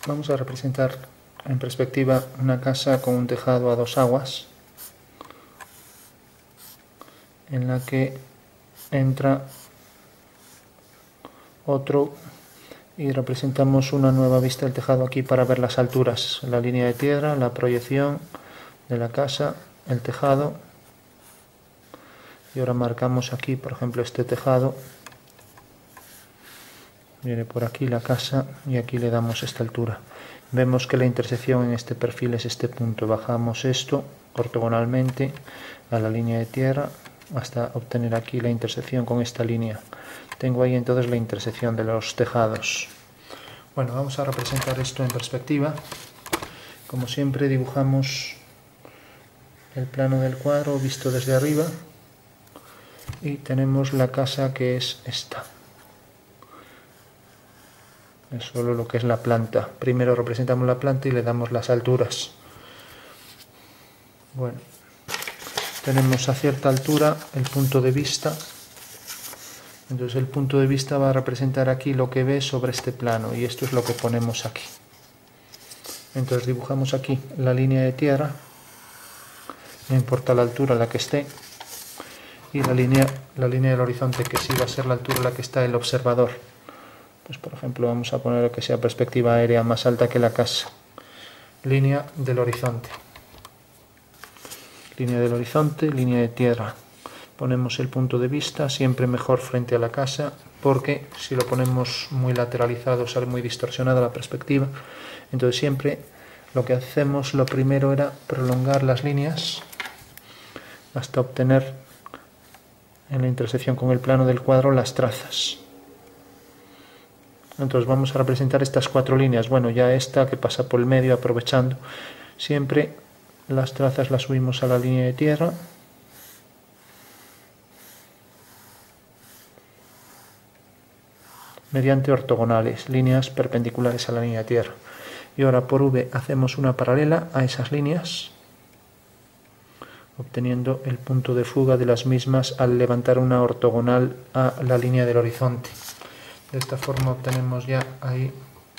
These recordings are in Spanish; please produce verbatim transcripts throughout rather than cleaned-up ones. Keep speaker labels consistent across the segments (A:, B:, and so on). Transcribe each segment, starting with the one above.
A: Vamos a representar en perspectiva una casa con un tejado a dos aguas, en la que entra otro y representamos una nueva vista del tejado aquí para ver las alturas, la línea de tierra, la proyección de la casa, el tejado. Y ahora marcamos aquí, por ejemplo, este tejado. Viene por aquí la casa y aquí le damos esta altura. Vemos que la intersección en este perfil es este punto. Bajamos esto ortogonalmente a la línea de tierra hasta obtener aquí la intersección con esta línea. Tengo ahí entonces la intersección de los tejados. Bueno, vamos a representar esto en perspectiva. Como siempre, dibujamos el plano del cuadro visto desde arriba y tenemos la casa que es esta. Es solo lo que es la planta. Primero representamos la planta y le damos las alturas. Bueno, tenemos a cierta altura el punto de vista. Entonces el punto de vista va a representar aquí lo que ve sobre este plano y esto es lo que ponemos aquí. Entonces dibujamos aquí la línea de tierra, no importa la altura a la que esté, y la línea, la línea del horizonte, que sí va a ser la altura a la que está el observador. Pues por ejemplo vamos a poner que sea perspectiva aérea más alta que la casa. Línea del horizonte. Línea del horizonte, línea de tierra. Ponemos el punto de vista, siempre mejor frente a la casa, porque si lo ponemos muy lateralizado sale muy distorsionada la perspectiva. Entonces siempre lo que hacemos, lo primero era prolongar las líneas hasta obtener en la intersección con el plano del cuadro las trazas. Entonces vamos a representar estas cuatro líneas. Bueno, ya esta que pasa por el medio, aprovechando. Siempre las trazas las subimos a la línea de tierra. Mediante ortogonales, líneas perpendiculares a la línea de tierra. Y ahora por V hacemos una paralela a esas líneas, obteniendo el punto de fuga de las mismas al levantar una ortogonal a la línea del horizonte. De esta forma obtenemos ya ahí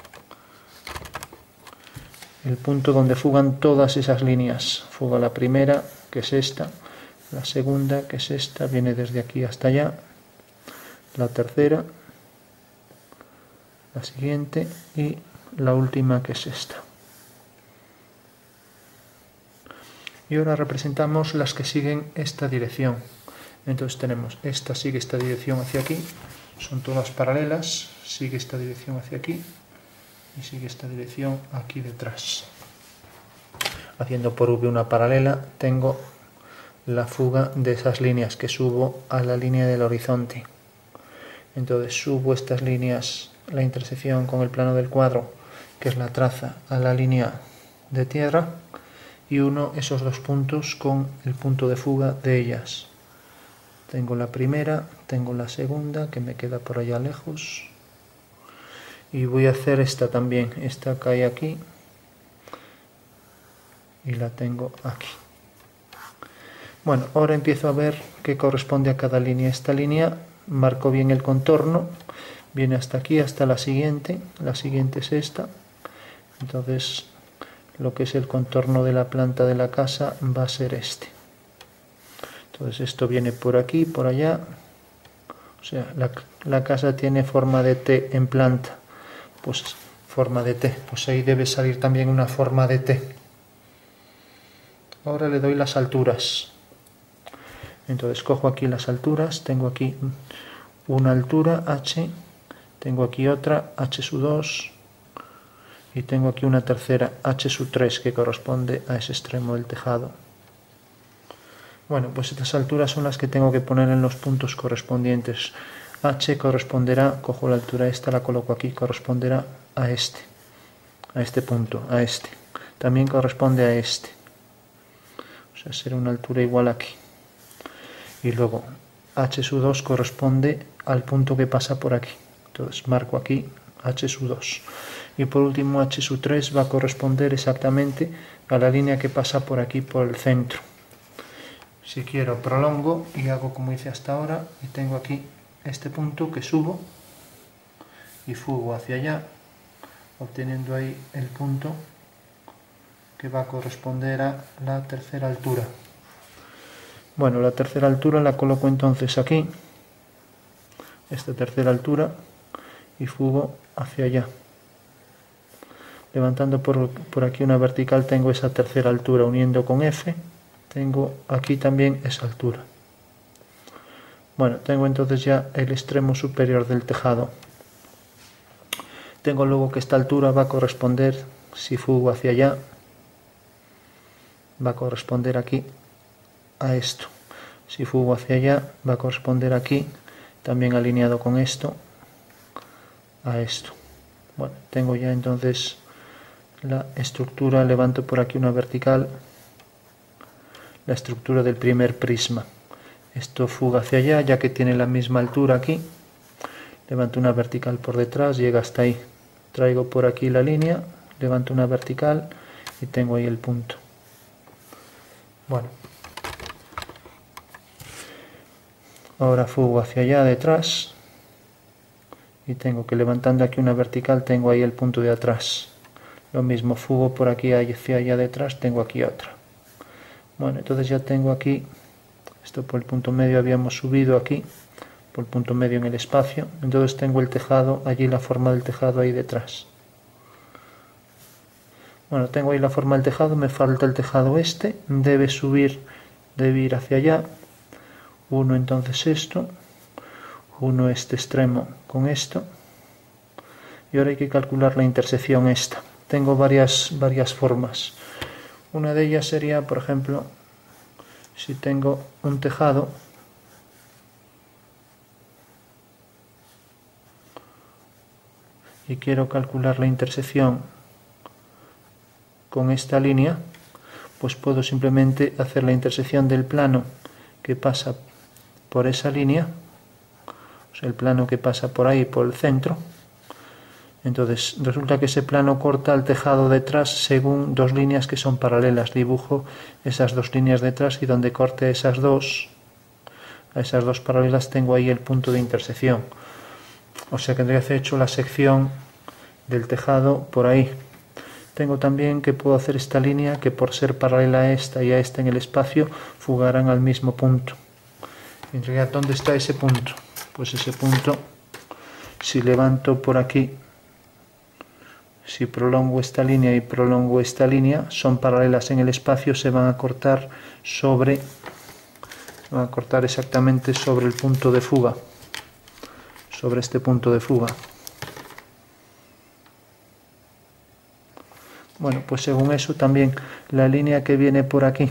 A: el punto donde fugan todas esas líneas. Fuga la primera, que es esta, la segunda, que es esta, viene desde aquí hasta allá, la tercera, la siguiente y la última, que es esta. Y ahora representamos las que siguen esta dirección. Entonces tenemos esta sigue esta dirección hacia aquí, son todas paralelas, sigue esta dirección hacia aquí y sigue esta dirección aquí detrás. Haciendo por V una paralela tengo la fuga de esas líneas que subo a la línea del horizonte. Entonces subo estas líneas, la intersección con el plano del cuadro, que es la traza, a la línea de tierra y uno esos dos puntos con el punto de fuga de ellas. Tengo la primera, tengo la segunda, que me queda por allá lejos. Y voy a hacer esta también. Esta cae aquí. Y la tengo aquí. Bueno, ahora empiezo a ver qué corresponde a cada línea. Esta línea marco bien el contorno. Viene hasta aquí, hasta la siguiente. La siguiente es esta. Entonces, lo que es el contorno de la planta de la casa va a ser este. Entonces esto viene por aquí, por allá. O sea, la, la casa tiene forma de T en planta. Pues forma de T. Pues ahí debe salir también una forma de T. Ahora le doy las alturas. Entonces cojo aquí las alturas. Tengo aquí una altura H. Tengo aquí otra H sub dos. Y tengo aquí una tercera H sub tres que corresponde a ese extremo del tejado. Bueno, pues estas alturas son las que tengo que poner en los puntos correspondientes. H corresponderá, cojo la altura esta, la coloco aquí, corresponderá a este, a este punto, a este. También corresponde a este. O sea, será una altura igual aquí. Y luego H sub dos corresponde al punto que pasa por aquí. Entonces marco aquí H sub dos. Y por último H sub tres va a corresponder exactamente a la línea que pasa por aquí, por el centro. Si quiero prolongo y hago como hice hasta ahora y tengo aquí este punto que subo y fugo hacia allá obteniendo ahí el punto que va a corresponder a la tercera altura. Bueno, la tercera altura la coloco entonces aquí, esta tercera altura, y fugo hacia allá. Levantando por, por aquí una vertical tengo esa tercera altura, uniendo con F, tengo aquí también esa altura. Bueno, tengo entonces ya el extremo superior del tejado. Tengo luego que esta altura va a corresponder, si fugo hacia allá, va a corresponder aquí a esto. Si fugo hacia allá, va a corresponder aquí, también alineado con esto, a esto. Bueno, tengo ya entonces la estructura, levanto por aquí una vertical, la estructura del primer prisma. Esto fuga hacia allá, ya que tiene la misma altura aquí. Levanto una vertical por detrás, llega hasta ahí. Traigo por aquí la línea, levanto una vertical y tengo ahí el punto. Bueno, ahora fugo hacia allá detrás y tengo que, levantando aquí una vertical, tengo ahí el punto de atrás. Lo mismo, fugo por aquí hacia allá detrás, tengo aquí otra. Bueno, entonces ya tengo aquí, esto por el punto medio habíamos subido aquí, por el punto medio en el espacio, entonces tengo el tejado, allí la forma del tejado ahí detrás. Bueno, tengo ahí la forma del tejado, me falta el tejado este, debe subir, debe ir hacia allá. Uno entonces esto, uno este extremo con esto, y ahora hay que calcular la intersección esta. Tengo varias, varias formas. Una de ellas sería, por ejemplo, si tengo un tejado, y quiero calcular la intersección con esta línea, pues puedo simplemente hacer la intersección del plano que pasa por esa línea, o sea, el plano que pasa por ahí, por el centro. Entonces resulta que ese plano corta el tejado detrás según dos líneas que son paralelas. Dibujo esas dos líneas detrás y donde corte esas dos, a esas dos paralelas, tengo ahí el punto de intersección. O sea que tendría que haber hecho la sección del tejado por ahí. Tengo también que puedo hacer esta línea que, por ser paralela a esta y a esta en el espacio, fugarán al mismo punto. En realidad, ¿dónde está ese punto? Pues ese punto, si levanto por aquí, si prolongo esta línea y prolongo esta línea, son paralelas en el espacio, se van a cortar sobre, van a cortar exactamente sobre el punto de fuga, sobre este punto de fuga. Bueno, pues según eso también la línea que viene por aquí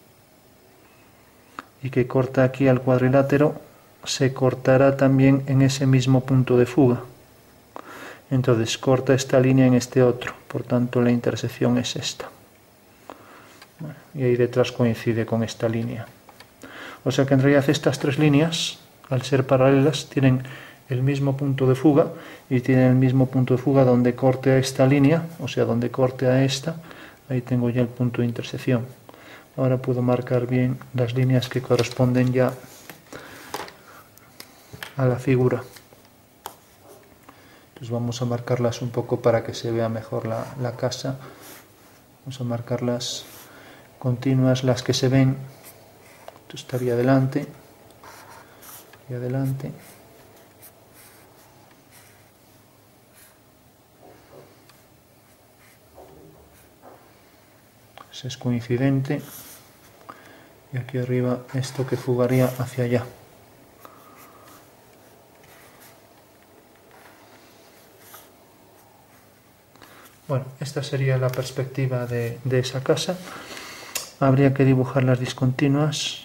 A: y que corta aquí al cuadrilátero se cortará también en ese mismo punto de fuga. Entonces corta esta línea en este otro, por tanto la intersección es esta. Bueno, y ahí detrás coincide con esta línea. O sea que en realidad estas tres líneas, al ser paralelas, tienen el mismo punto de fuga y tienen el mismo punto de fuga donde corte a esta línea, o sea, donde corte a esta, ahí tengo ya el punto de intersección. Ahora puedo marcar bien las líneas que corresponden ya a la figura. Entonces vamos a marcarlas un poco para que se vea mejor la, la casa. Vamos a marcarlas continuas, las que se ven. Esto estaría adelante y adelante. Es coincidente, y aquí arriba esto que fugaría hacia allá. Bueno, esta sería la perspectiva de, de esa casa. Habría que dibujar las discontinuas.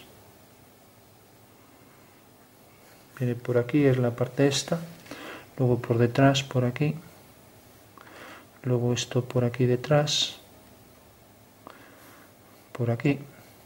A: Viene por aquí, es la parte esta, luego por detrás, por aquí, luego esto por aquí detrás, por aquí,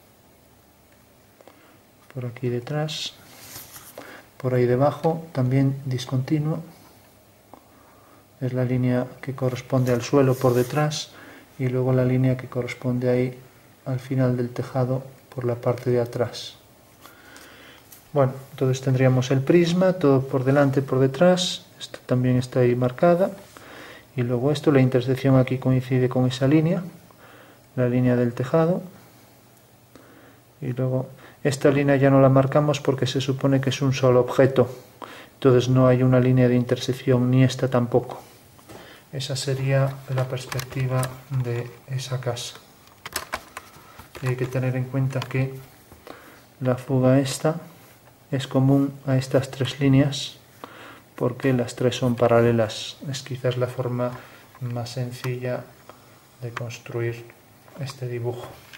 A: por aquí detrás, por ahí debajo, también discontinuo, es la línea que corresponde al suelo por detrás, y luego la línea que corresponde ahí al final del tejado por la parte de atrás. Bueno, entonces tendríamos el prisma, todo por delante, por detrás, esta también está ahí marcada, y luego esto, la intersección aquí coincide con esa línea, la línea del tejado, y luego esta línea ya no la marcamos porque se supone que es un solo objeto, entonces no hay una línea de intersección, ni esta tampoco. Esa sería la perspectiva de esa casa. Y hay que tener en cuenta que la fuga esta es común a estas tres líneas porque las tres son paralelas. Es quizás la forma más sencilla de construir este dibujo.